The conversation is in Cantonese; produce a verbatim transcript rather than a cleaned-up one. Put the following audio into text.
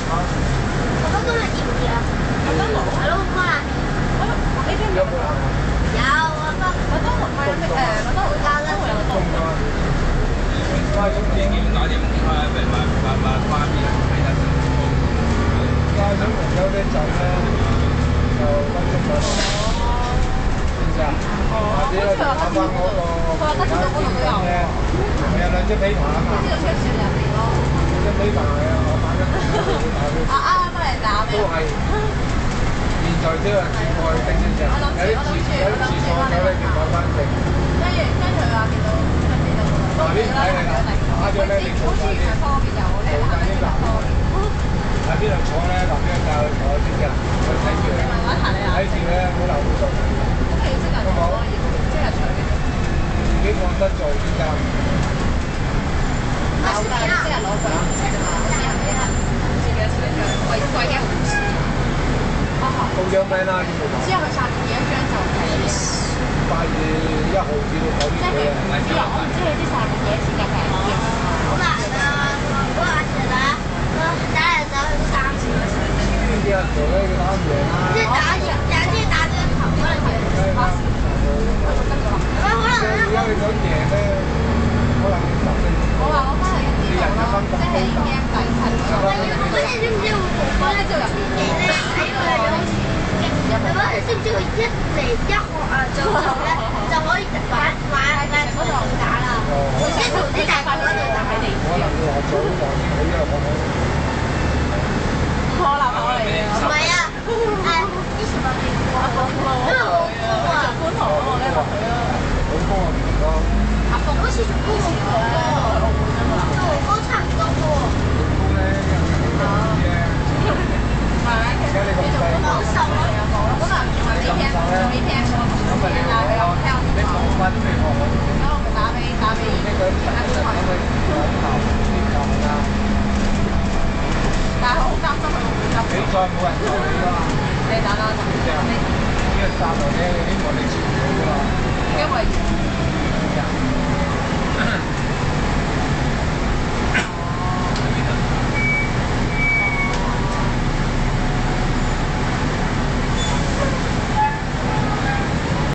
我嗰個係點嘅？麥當勞係咯，哥啊！我呢邊有冇啊？有啊，麥麥當勞係誒麥當勞加得會有凍㗎。 花種電影打點誒，咪咪咪咪花邊睇得成。花種紅酒啲酒咧，就分鐘咗。知唔知啊？或者咧就啱啱嗰個其他店咧，有兩隻啤牌啊嘛。呢個超市入邊咯。兩隻啤牌啊，我買咗。啊啊！都係打咩？都係。現在都係轉過去冰先食。有啲廁有啲廁所有咧叫買翻食。跟住跟住話見到出邊就嗱呢睇你啦，打咗咧你坐晒啲，坐晒啲男。喺邊度坐咧？嗱邊個教佢坐知唔知啊？佢睇住你，睇住咧好流好動。咁好，即係除自己放得做先得。有㗎，即係攞佢唔識啊！好似係咪啊？唔知幾多錢一張，貴貴嘅五十。報咗名啦，呢度。之後佢下面幾多張就係八月一號至到九月幾啊？唔知啊，我唔知佢啲上面幾多錢嘅平啲。好難啊！我話其實我打嚟走去三次。邊啲啊？做咧要打贏啦。即係打贏，有啲打咗頭可能贏。而家你想贏咧，可能要十四。我話我翻去一啲人嘅分即係 game 底層。我哋知唔知會同嗰咧就入邊嘅咧睇到有好似勁入去嗰陣，知唔知佢一嚟一學啊做做咧就可以玩玩誒嗰度打啦。即係同啲大快嗰度打喺地。可能要學早學先好，因為我冇。可能我嚟嘅。唔係啊，誒以前我哋過廣路，因為我我做觀塘嗰個咧落去咯。好高啊！唔該。阿鳳好似做高雄嗰個，同我高差唔多喎。高咧，因為你高啲咧。唔係，其實你做嗰個好瘦咯。可能唔係呢邊，呢邊咁咪你打俾我，你冇分俾我。咁我咪打俾打俾呢個阿邊個？咁佢往頭邊頭㗎。但係好擔心佢會唔會急？比賽冇人做你㗎嘛。你打啦，你呢個殺落咧，希望你接唔到㗎嘛。因為。